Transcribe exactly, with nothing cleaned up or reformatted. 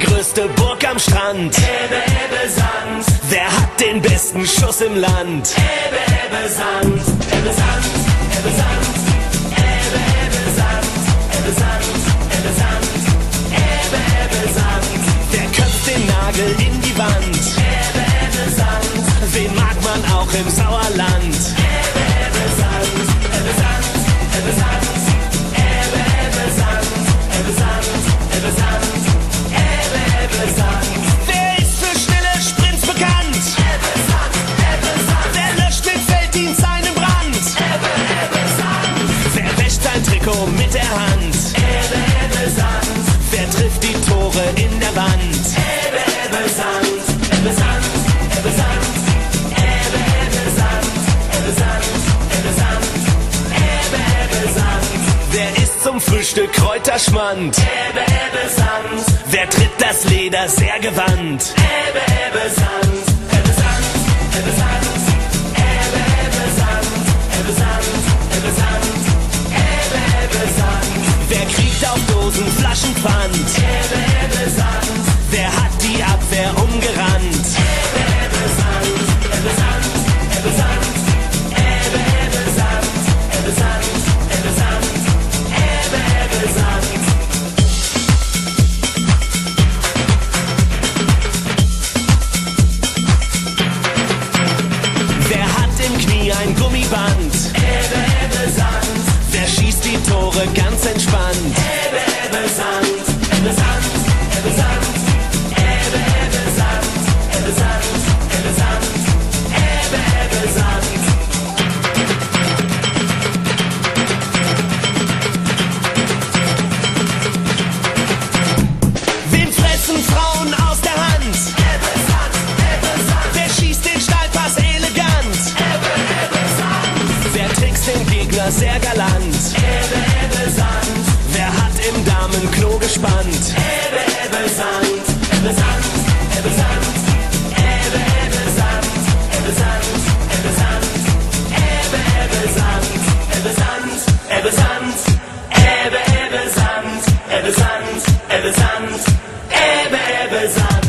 größte Burg am Strand? Ebbe, Ebbe, Sand. Wer hat den besten Schuss im Land? Ebbe, Ebbe, Sand. Ebbe, Sand. Ebbe, Sand. Ebbe, Ebbe, Sand. Ebbe, Sand. Ebbe, Sand. Ebbe, Ebbe, Sand. Wer köpft den Nagel in die Wand? Ebbe, Ebbe, Sand. Wen mag man auch im Sauerland? Ebbe, Ebbe, Sand. Ebbe, Sand. Ebbe, Sand. Ebbe, Ebbe, Sand. Ebbe, Sand. Ebbe, Sand. Ebbe, Ebbe, Sand. Wer ist für schnelle Sprints bekannt? Ebbe, Sand. Ebbe, Sand. Wer löscht mit Felddienst einen Brand? Ebbe, Ebbe, Sand. Wer wäscht sein Trikot mit der Hand? Ebbe, Ebbe, Sand. Wer trifft die Tore in der Wand? Ebbe, Ebbe, Sand. Ebbe, Sand. Ebbe, Sand. Ebbe, Ebbe, Sand. Ebbe, Sand. Ebbe, Sand. Ebbe, Ebbe, Sand. Wer isst zum Frühstück Kräuterschmand? Ebbe, Ebbe, Sand. Wer tritt das Leder sehr gewandt? Ebbe, Ebbe, Sand. Ebbe, Sand. Ebbe, Sand. Ebbe, Ebbe, Sand. Ebbe, Sand. Ebbe, Sand. Ebbe, Ebbe, Sand. Wer kriegt auf Dosen Flaschenpfand? Ebbe, Ebbe, Sand. Wer hat die Abwehr umgerannt? Ebbe, Ebbe, Sand. Ebbe, Sand. Ebbe, Sand. Ebbe, Ebbe, Sand. Ebbe, Sand. Ebbe, Sand. Ebbe, Ebbe, Sand. Wer hat im Knie ein Gummiband? Ebbe, Ebbe, Sand. Wer schießt die Tore ganz entspannt? Ebbe, Ebbe, Sand. Ebbe, Sand. Ebbe, Sand. Ebbe, Ebbe, Sand. Ebbe, Sand. Ebbe, Sand. Ebbe, Ebbe, Sand. Wen fressen Frauen aus der Hand? Ebbe, Sand. Ebbe, Sand. Wer schießt den Steilpass elegant? Ebbe, Ebbe, Sand. Wer trickst den Gegner sehr galant? Ebbe, Ebbe, Sand. Wer hat im Damenklo gespannt? Ebbe, Ebbe, Sand. Ebbe, Sand. Ebbe, Sand. Ebbe, Ebbe, Sand. Ebbe, Sand. Ebbe, Sand. Ebbe, Ebbe, Sand. Ebbe, Sand. Ebbe, Sand. Ebbe, Ebbe, Sand. Ebbe, Sand. Ebbe, Sand. Ebbe, Ebbe, Sand.